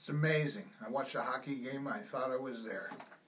amazing. I watched a hockey game. I thought I was there.